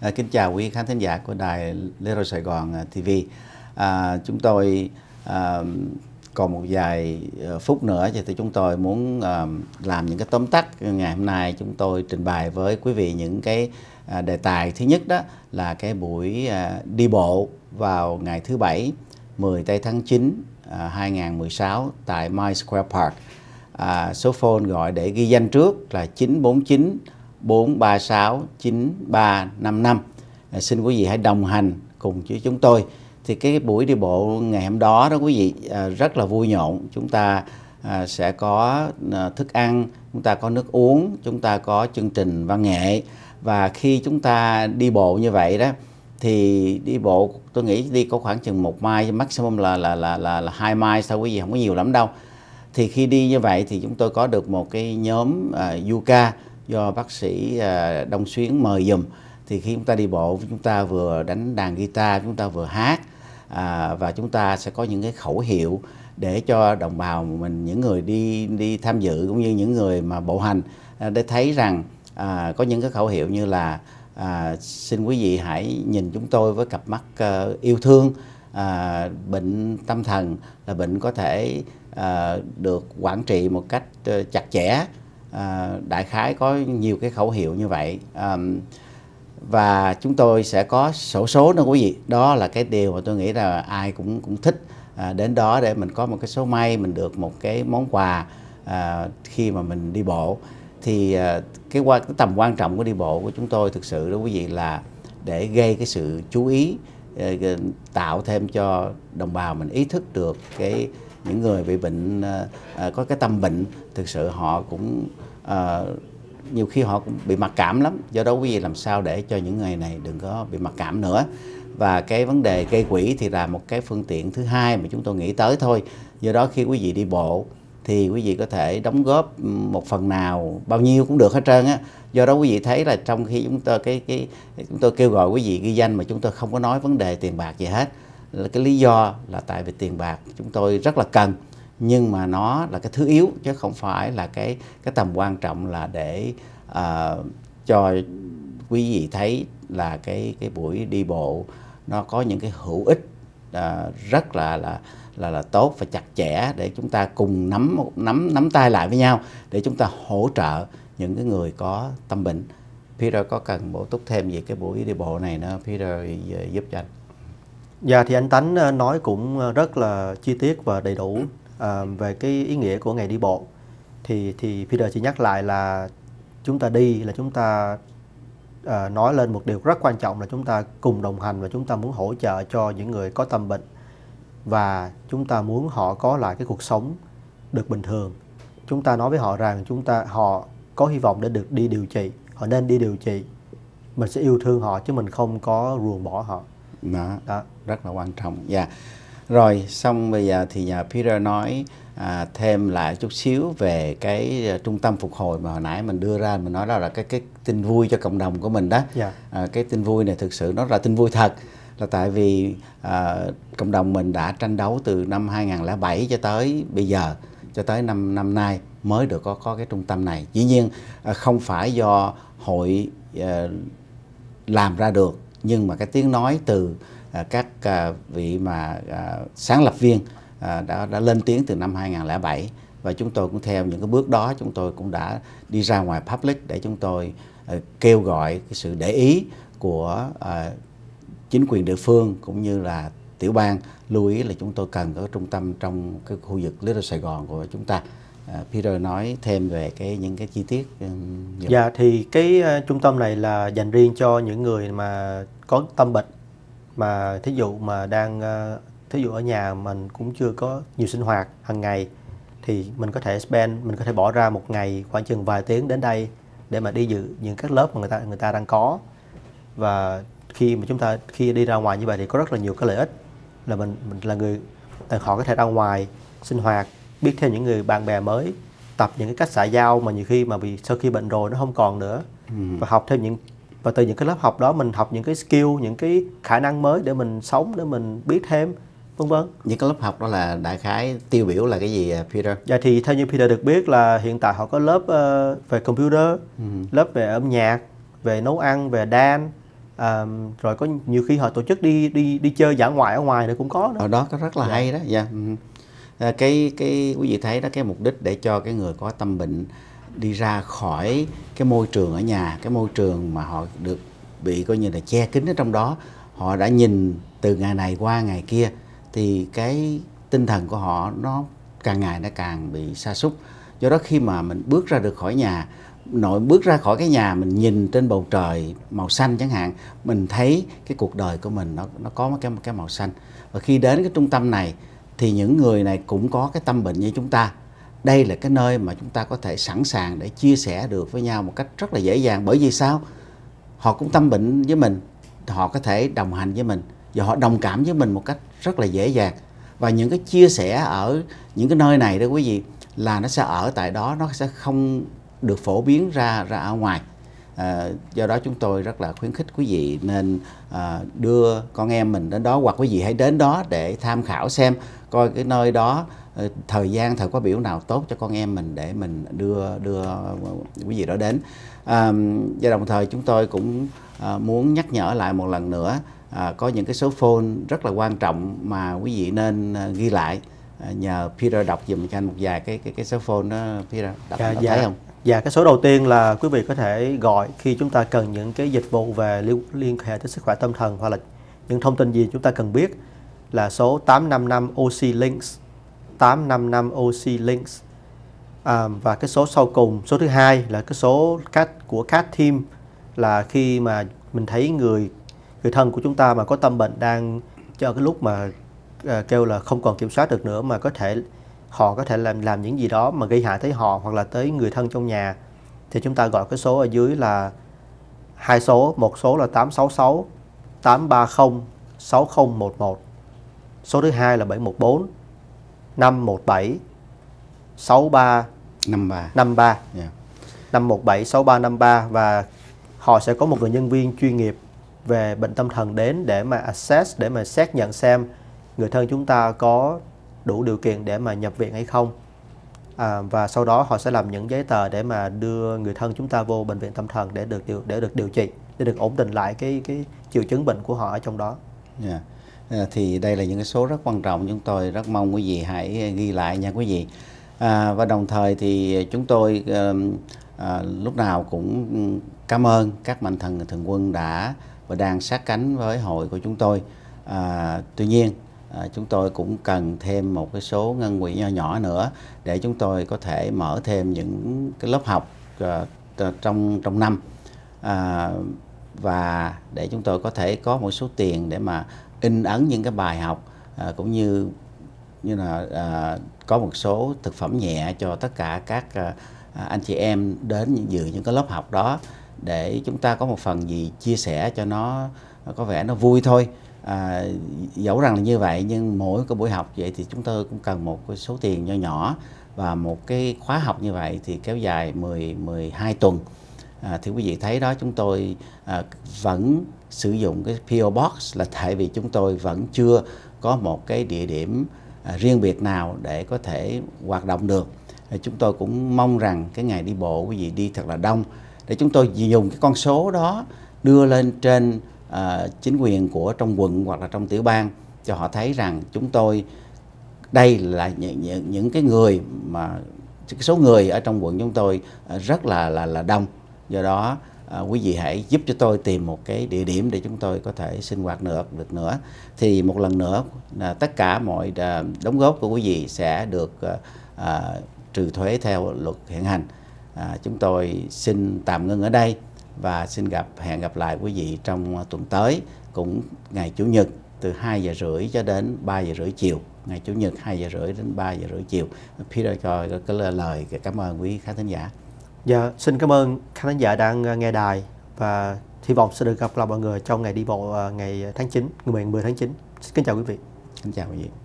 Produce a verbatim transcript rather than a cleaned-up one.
À, kính chào quý khán thính giả của đài Little Sài Gòn ti vi. À, chúng tôi à, còn một vài phút nữa thì chúng tôi muốn à, làm những cái tóm tắt. Ngày hôm nay chúng tôi trình bày với quý vị những cái à, đề tài. Thứ nhất đó là cái buổi à, đi bộ vào ngày thứ Bảy mười tây tháng chín à, hai nghìn không trăm mười sáu tại My Square Park. À, số phone gọi để ghi danh trước là chín bốn chín bốn ba sáu chín ba năm năm. À, xin quý vị hãy đồng hành cùng với chúng tôi. Thì cái buổi đi bộ ngày hôm đó đó quý vị à, rất là vui nhộn. Chúng ta à, sẽ có à, thức ăn, chúng ta có nước uống, chúng ta có chương trình văn nghệ. Và khi chúng ta đi bộ như vậy đó thì đi bộ tôi nghĩ đi có khoảng chừng một mile, maximum là là là là, là hai mile thôi quý vị, không có nhiều lắm đâu. Thì khi đi như vậy thì chúng tôi có được một cái nhóm uh, yoga do bác sĩ uh, Đông Xuyến mời dùm. Thì khi chúng ta đi bộ, chúng ta vừa đánh đàn guitar, chúng ta vừa hát à, và chúng ta sẽ có những cái khẩu hiệu để cho đồng bào mình, những người đi đi tham dự cũng như những người mà bộ hành à, để thấy rằng à, có những cái khẩu hiệu như là à, xin quý vị hãy nhìn chúng tôi với cặp mắt uh, yêu thương. À, bệnh tâm thần là bệnh có thể à, được quản trị một cách uh, chặt chẽ. À, đại khái có nhiều cái khẩu hiệu như vậy. À, và chúng tôi sẽ có xổ số nữa quý vị. Đó là cái điều mà tôi nghĩ là ai cũng cũng thích à, đến đó để mình có một cái số may, mình được một cái món quà à, khi mà mình đi bộ. Thì à, cái, qua, cái tầm quan trọng của đi bộ của chúng tôi thực sự đó quý vị là để gây cái sự chú ý, tạo thêm cho đồng bào mình ý thức được cái những người bị bệnh à, có cái tâm bệnh, thực sự họ cũng à, nhiều khi họ cũng bị mặc cảm lắm. Do đó quý vị làm sao để cho những người này đừng có bị mặc cảm nữa. Và cái vấn đề gây quỹ thì là một cái phương tiện thứ hai mà chúng tôi nghĩ tới thôi. Do đó khi quý vị đi bộ thì quý vị có thể đóng góp một phần nào, bao nhiêu cũng được hết trơn á. Do đó quý vị thấy là trong khi chúng tôi cái cái chúng tôi kêu gọi quý vị ghi danh mà chúng tôi không có nói vấn đề tiền bạc gì hết. Cái lý do là tại vì tiền bạc chúng tôi rất là cần, nhưng mà nó là cái thứ yếu chứ không phải là cái cái tầm quan trọng là để uh, cho quý vị thấy là cái cái buổi đi bộ nó có những cái hữu ích uh, rất là là là là tốt và chặt chẽ để chúng ta cùng nắm nắm nắm tay lại với nhau để chúng ta hỗ trợ những cái người có tâm bệnh. Peter có cần bổ túc thêm về cái buổi đi bộ này nữa, Peter giúp cho anh. Dạ thì anh Tánh nói cũng rất là chi tiết và đầy đủ à, về cái ý nghĩa của ngày đi bộ. Thì thì Peter chỉ nhắc lại là chúng ta đi là chúng ta à, nói lên một điều rất quan trọng là chúng ta cùng đồng hành và chúng ta muốn hỗ trợ cho những người có tâm bệnh và chúng ta muốn họ có lại cái cuộc sống được bình thường. Chúng ta nói với họ rằng chúng ta họ có hy vọng để được đi điều trị, họ nên đi điều trị. Mình sẽ yêu thương họ chứ mình không có ruồng bỏ họ. Đó, đó. Rất là quan trọng. Dạ. Yeah. Rồi xong bây giờ thì nhà Peter nói à, thêm lại chút xíu về cái uh, trung tâm phục hồi mà hồi nãy mình đưa ra, mình nói đó là cái cái tin vui cho cộng đồng của mình đó. Yeah. À, cái tin vui này thực sự nó là tin vui thật, là tại vì à, cộng đồng mình đã tranh đấu từ năm hai nghìn không trăm lẻ bảy cho tới bây giờ, cho tới năm năm nay mới được có có cái trung tâm này. Dĩ nhiên à, không phải do hội à, làm ra được, nhưng mà cái tiếng nói từ à, các à, vị mà à, sáng lập viên à, đã đã lên tiếng từ năm hai nghìn không trăm lẻ bảy, và chúng tôi cũng theo những cái bước đó, chúng tôi cũng đã đi ra ngoài public để chúng tôi à, kêu gọi cái sự để ý của à, chính quyền địa phương cũng như là tiểu bang lưu ý là chúng tôi cần có trung tâm trong cái khu vực Little Sài Gòn của chúng ta. À, Peter nói thêm về cái những cái chi tiết. Um, dạ thì cái uh, trung tâm này là dành riêng cho những người mà có tâm bệnh, mà thí dụ mà đang uh, thí dụ ở nhà mình cũng chưa có nhiều sinh hoạt hàng ngày thì mình có thể spend, mình có thể bỏ ra một ngày khoảng chừng vài tiếng đến đây để mà đi dự những các lớp mà người ta người ta đang có. Và khi mà chúng ta khi đi ra ngoài như vậy thì có rất là nhiều cái lợi ích, là mình mình là người họ có thể ra ngoài sinh hoạt, biết thêm những người bạn bè mới, tập những cái cách xã giao mà nhiều khi mà vì sau khi bệnh rồi nó không còn nữa. Ừ. Và học thêm những và từ những cái lớp học đó mình học những cái skill, những cái khả năng mới để mình sống, để mình biết thêm, vân vân. Những cái lớp học đó là đại khái tiêu biểu là cái gì Peter? Dạ thì theo như Peter được biết là hiện tại họ có lớp uh, về computer, ừ. lớp về âm nhạc, về nấu ăn, về dance, À, rồi có nhiều khi họ tổ chức đi đi đi chơi dã ngoại ở ngoài nữa cũng có nữa. Ở đó có rất là Dạ. hay đó. Dạ. Ừ. À, cái cái quý vị thấy đó, cái mục đích để cho cái người có tâm bệnh đi ra khỏi cái môi trường ở nhà, cái môi trường mà họ được bị coi như là che kín ở trong đó, họ đã nhìn từ ngày này qua ngày kia, thì cái tinh thần của họ nó càng ngày nó càng bị sa sút. Do đó khi mà mình bước ra được khỏi nhà, nội bước ra khỏi cái nhà, mình nhìn trên bầu trời màu xanh chẳng hạn, mình thấy cái cuộc đời của mình nó nó có một cái một cái màu xanh. Và khi đến cái trung tâm này thì những người này cũng có cái tâm bệnh như chúng ta. Đây là cái nơi mà chúng ta có thể sẵn sàng để chia sẻ được với nhau một cách rất là dễ dàng. Bởi vì sao? Họ cũng tâm bệnh với mình, họ có thể đồng hành với mình và họ đồng cảm với mình một cách rất là dễ dàng. Và những cái chia sẻ ở những cái nơi này đó quý vị, là nó sẽ ở tại đó, nó sẽ không được phổ biến ra ra ở ngoài. À, do đó chúng tôi rất là khuyến khích quý vị nên à, đưa con em mình đến đó, hoặc quý vị hãy đến đó để tham khảo xem coi cái nơi đó thời gian, thời khóa biểu nào tốt cho con em mình để mình đưa đưa quý vị đó đến. À, và đồng thời chúng tôi cũng à, muốn nhắc nhở lại một lần nữa, à, có những cái số phone rất là quan trọng mà quý vị nên à, ghi lại. À, nhờ Peter đọc dùm cho anh một vài cái cái cái số phone đó. Peter đọc, Dạ, đọc dạ. thấy không? Dạ, cái số đầu tiên là quý vị có thể gọi khi chúng ta cần những cái dịch vụ về liên, liên hệ tới sức khỏe tâm thần, hoặc là những thông tin gì chúng ta cần biết, là số tám năm năm O C Links, tám năm năm O C Links. À, và cái số sau cùng, số thứ hai là cái số cat của Cat Team, là khi mà mình thấy người người thân của chúng ta mà có tâm bệnh đang cho cái lúc mà uh, kêu là không còn kiểm soát được nữa, mà có thể họ có thể làm làm những gì đó mà gây hại tới họ hoặc là tới người thân trong nhà, thì chúng ta gọi cái số ở dưới là hai số, một số là tám sáu sáu tám ba không sáu không một một, số thứ hai là bảy một bốn năm một bảy sáu ba năm ba năm ba, yeah. năm một bảy sáu ba năm ba, và họ sẽ có một người nhân viên chuyên nghiệp về bệnh tâm thần đến để mà assess, để mà xác nhận xem người thân chúng ta có đủ điều kiện để mà nhập viện hay không. À, và sau đó họ sẽ làm những giấy tờ để mà đưa người thân chúng ta vô bệnh viện tâm thần để được điều để được điều trị, để được ổn định lại cái cái triệu chứng bệnh của họ ở trong đó. Yeah. À, thì đây là những cái số rất quan trọng, chúng tôi rất mong quý vị hãy ghi lại nha quý vị. À, và đồng thời thì chúng tôi à, à, lúc nào cũng cảm ơn các mạnh thần thường quân đã và đang sát cánh với hội của chúng tôi. À, tuy nhiên à, chúng tôi cũng cần thêm một cái số ngân quỹ nhỏ nhỏ nữa để chúng tôi có thể mở thêm những cái lớp học à, trong trong năm, à, và để chúng tôi có thể có một số tiền để mà in ấn những cái bài học, à, cũng như như là à, có một số thực phẩm nhẹ cho tất cả các à, anh chị em đến dự những cái lớp học đó, để chúng ta có một phần gì chia sẻ cho nó có vẻ nó vui thôi. À, dẫu rằng là như vậy, nhưng mỗi cái buổi học vậy thì chúng tôi cũng cần một cái số tiền nho nhỏ, và một cái khóa học như vậy thì kéo dài mười, mười hai tuần. À, thì quý vị thấy đó, chúng tôi à, vẫn sử dụng cái pê ô Box là tại vì chúng tôi vẫn chưa có một cái địa điểm à, riêng biệt nào để có thể hoạt động được. À, chúng tôi cũng mong rằng cái ngày đi bộ quý vị đi thật là đông, để chúng tôi dùng cái con số đó đưa lên trên à, chính quyền của trong quận hoặc là trong tiểu bang, cho họ thấy rằng chúng tôi đây là những, những, những cái người mà cái số người ở trong quận chúng tôi rất là là là đông. Do đó à, quý vị hãy giúp cho tôi tìm một cái địa điểm để chúng tôi có thể sinh hoạt nữa được nữa. Thì một lần nữa là tất cả mọi à, đóng góp của quý vị sẽ được à, à, trừ thuế theo luật hiện hành. À, chúng tôi xin tạm ngưng ở đây và xin gặp hẹn gặp lại quý vị trong tuần tới, cũng ngày Chủ nhật từ hai giờ rưỡi cho đến ba giờ rưỡi chiều. Ngày Chủ nhật hai giờ rưỡi đến ba giờ rưỡi chiều. Peter cho cái lời cảm ơn quý khán thính giả. Dạ, xin cảm ơn khán thính giả đang nghe đài, và hy vọng sẽ được gặp lại mọi người trong ngày đi bộ ngày tháng chín, ngày mười tháng chín. Xin kính chào quý vị. Xin chào quý vị.